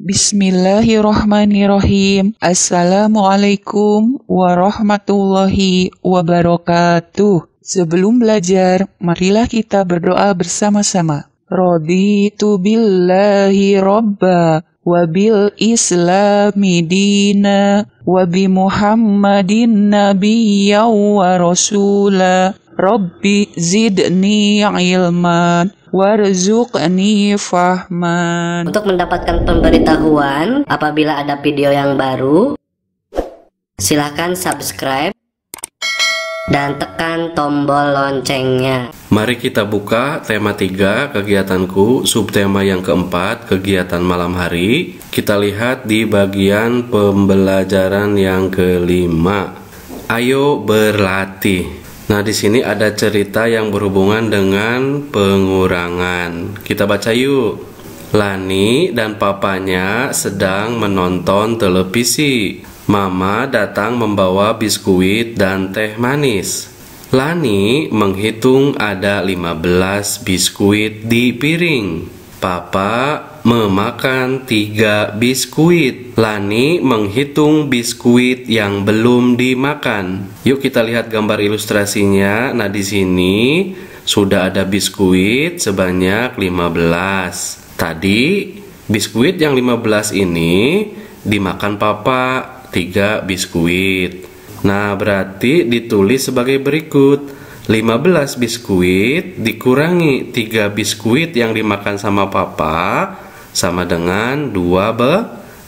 Bismillahirrahmanirrahim. Assalamualaikum warahmatullahi wabarakatuh. Sebelum belajar, marilah kita berdoa bersama-sama. Raditu billahi robba wa bil islami dina wa bi muhammadin nabiyya wa rasula. Rabbi zidni ilman warzuqni fahman. Untuk mendapatkan pemberitahuan apabila ada video yang baru, silahkan subscribe dan tekan tombol loncengnya. Mari kita buka tema 3 kegiatanku, subtema yang keempat, kegiatan malam hari. Kita lihat di bagian pembelajaran yang kelima. Ayo berlatih. Nah, di sini ada cerita yang berhubungan dengan pengurangan. Kita baca yuk. Lani dan papanya sedang menonton televisi. Mama datang membawa biskuit dan teh manis. Lani menghitung ada 15 biskuit di piring. Papa memakan 3 biskuit. Lani menghitung biskuit yang belum dimakan. Yuk kita lihat gambar ilustrasinya. Nah, di sini sudah ada biskuit sebanyak 15. Tadi biskuit yang 15 ini dimakan Papa 3 biskuit. Nah, berarti ditulis sebagai berikut. 15 biskuit dikurangi 3 biskuit yang dimakan sama Papa sama dengan 12.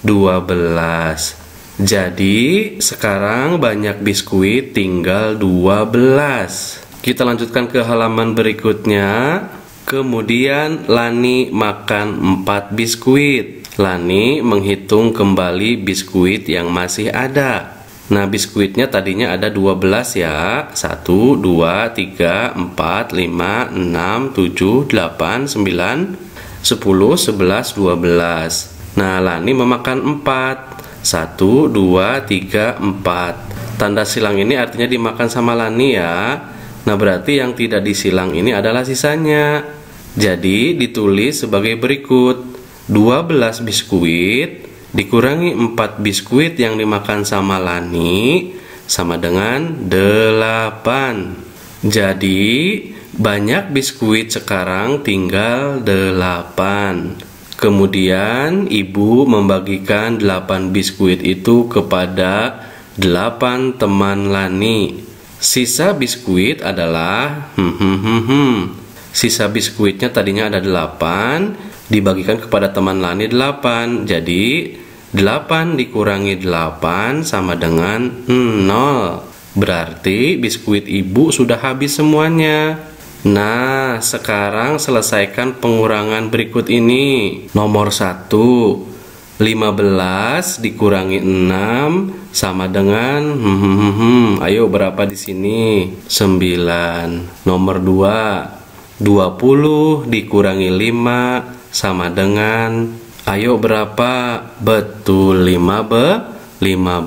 Jadi sekarang banyak biskuit tinggal 12. Kita lanjutkan ke halaman berikutnya. Kemudian Lani makan 4 biskuit. Lani menghitung kembali biskuit yang masih ada. Nah, biskuitnya tadinya ada 12 ya. 1, 2, 3, 4, 5, 6, 7, 8, 9, 10, 11, 12. Nah, Lani memakan 4. 1, 2, 3, 4. Tanda silang ini artinya dimakan sama Lani ya. Nah, berarti yang tidak disilang ini adalah sisanya. Jadi ditulis sebagai berikut. 12 biskuit dikurangi 4 biskuit yang dimakan sama Lani sama dengan 8. Jadi banyak biskuit sekarang tinggal 8. Kemudian ibu membagikan 8 biskuit itu kepada 8 teman Lani. Sisa biskuit adalah sisa biskuitnya tadinya ada 8, dibagikan kepada teman Lani 8. Jadi 8 dikurangi 8 sama dengan 0. Berarti biskuit ibu sudah habis semuanya. Nah, sekarang selesaikan pengurangan berikut ini. Nomor 1, 15 dikurangi 6 sama dengan ayo berapa di sini? 9. Nomor 2, 20 dikurangi 5 sama dengan ayo berapa? Betul, 15.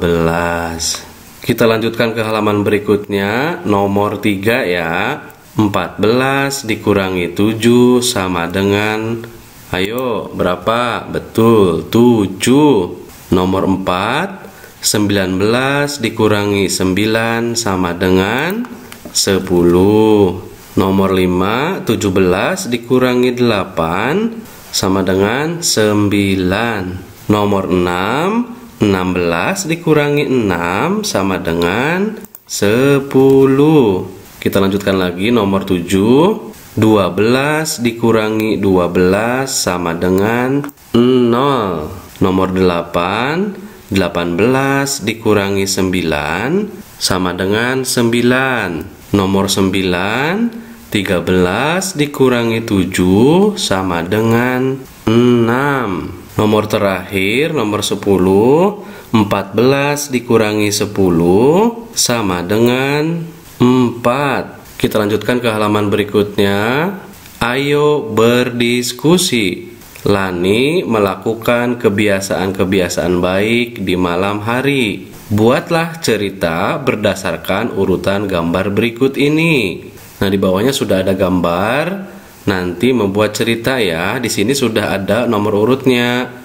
Kita lanjutkan ke halaman berikutnya. Nomor 3 ya. 14 dikurangi 7 sama dengan ayo berapa? Betul, 7. Nomor 4, 19 dikurangi 9 sama dengan 10. Nomor 5, 17 dikurangi 8 sama dengan 9. Nomor 6, 16 dikurangi 6 sama dengan 10. Kita lanjutkan lagi. Nomor 7, 12 dikurangi 12 sama dengan 0. Nomor 8, 18 dikurangi 9 sama dengan 9. Nomor 9, 13 dikurangi 7 sama dengan 6. Nomor terakhir, nomor 10, 14 dikurangi 10 sama dengan 4. Kita lanjutkan ke halaman berikutnya. Ayo berdiskusi. Lani melakukan kebiasaan-kebiasaan baik di malam hari. Buatlah cerita berdasarkan urutan gambar berikut ini. Nah, di bawahnya sudah ada gambar. Nanti membuat cerita ya. Di sini sudah ada nomor urutnya.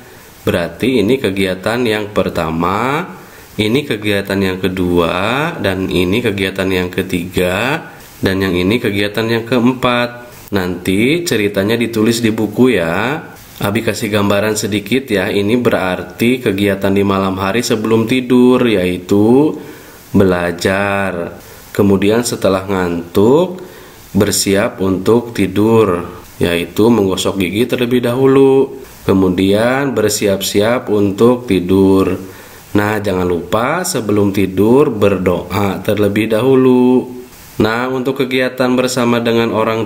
Berarti ini kegiatan yang pertama, ini kegiatan yang kedua, dan ini kegiatan yang ketiga, dan yang ini kegiatan yang keempat. Nanti ceritanya ditulis di buku ya. Abi kasih gambaran sedikit ya. Ini berarti kegiatan di malam hari sebelum tidur, yaitu belajar. Kemudian setelah ngantuk, bersiap untuk tidur, yaitu menggosok gigi terlebih dahulu. Kemudian bersiap-siap untuk tidur. Nah, jangan lupa sebelum tidur berdoa terlebih dahulu. Nah, untuk kegiatan bersama dengan orang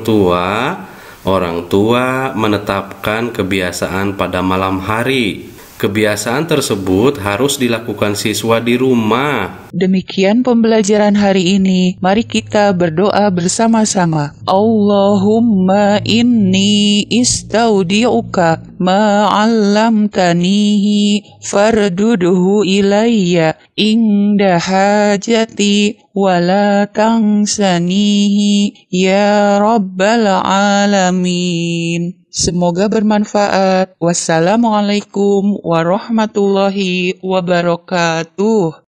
tua menetapkan kebiasaan pada malam hari. Kebiasaan tersebut harus dilakukan siswa di rumah. Demikian pembelajaran hari ini. Mari kita berdoa bersama-sama. Allahumma inni istaudi'uka ma 'allamtanihi fardudhu ilayya inda hajati wa la tansanihi ya rabbal alamin. Semoga bermanfaat. Wassalamualaikum warahmatullahi wabarakatuh.